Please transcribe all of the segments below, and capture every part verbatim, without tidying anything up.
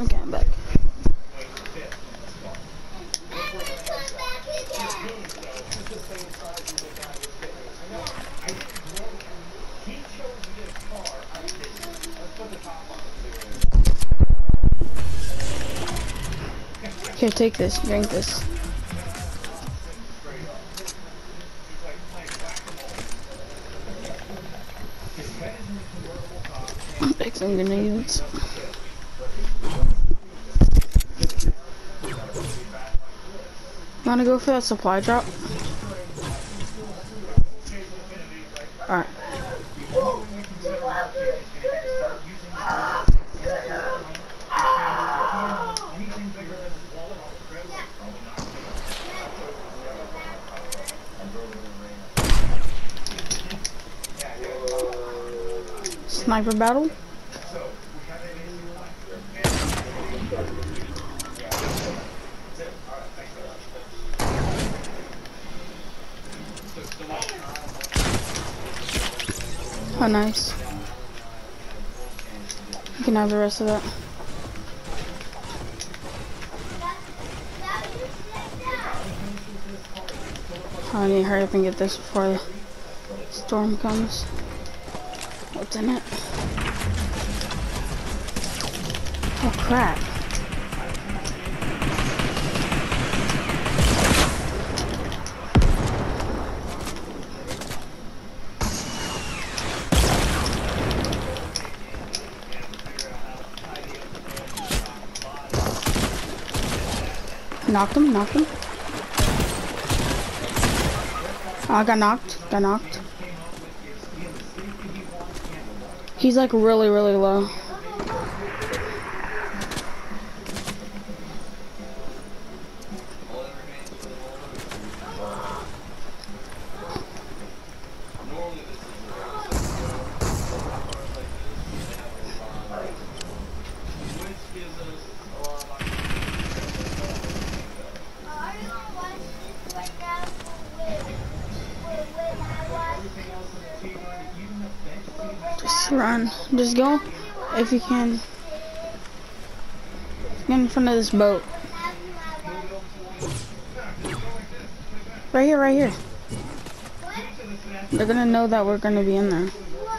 Okay, I'm back. Here, take this, drink this. Take some grenades. Wanna go for that supply drop? Alright. Sniper battle? Oh, nice. You can have the rest of that. I need to hurry up and get this before the storm comes. What's in it? Oh crap. Knocked him, knocked him. Oh, I got knocked, got knocked. He's like really, really low. Just run. Just go if you can. Get in front of this boat. Right here, right here. They're gonna know that we're gonna be in there.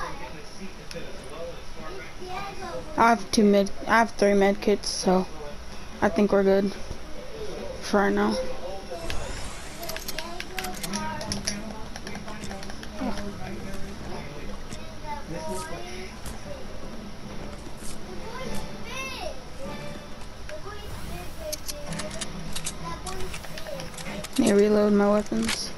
I have two med. I have three med kits, so I think we're good for right now. Let me reload my weapons.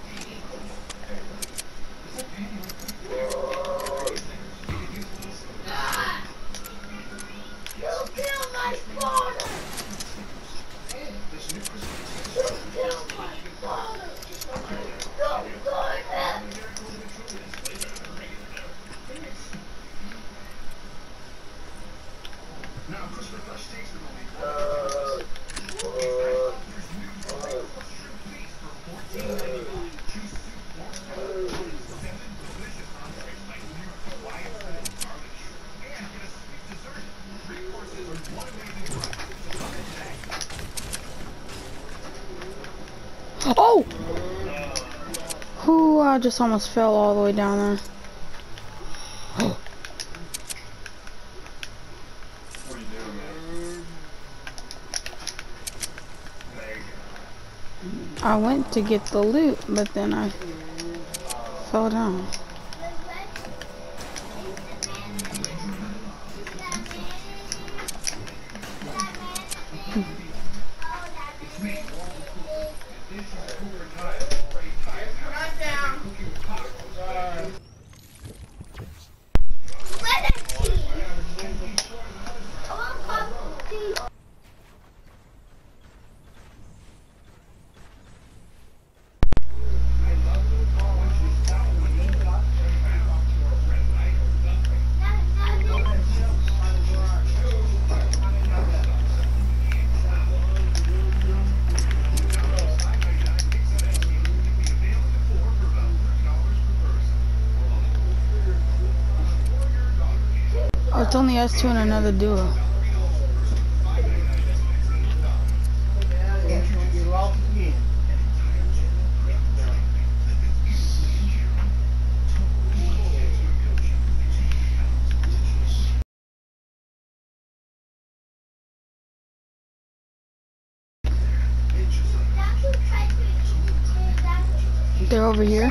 Oh! Who I just almost fell all the way down there. Oh. I went to get the loot, but then I fell down. It's only us two and another duo. They're over here.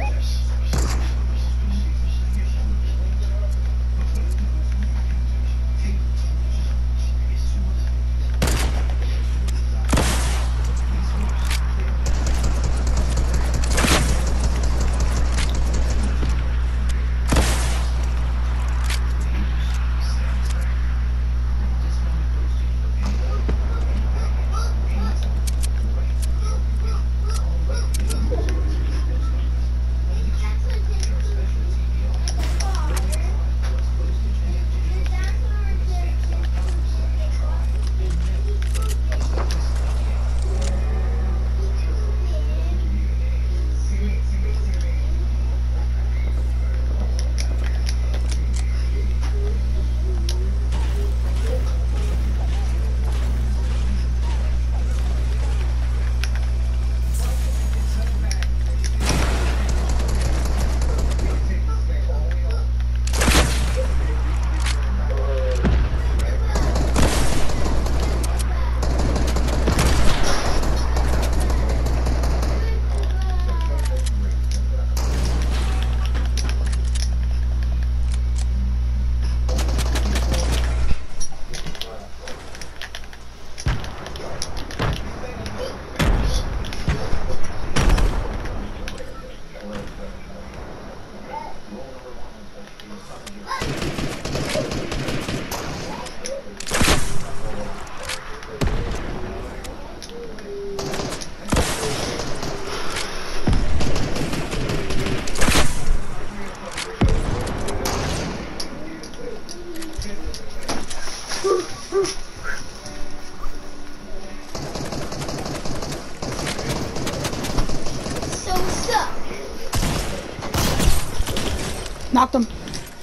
Knocked him.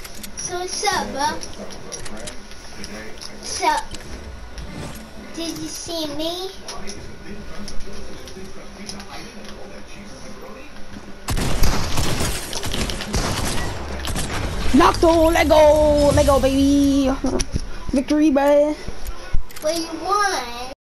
So what's up, bro? What's up? Did you see me? Knocked him. Let go. Let go, baby. Victory, bud. What do you want?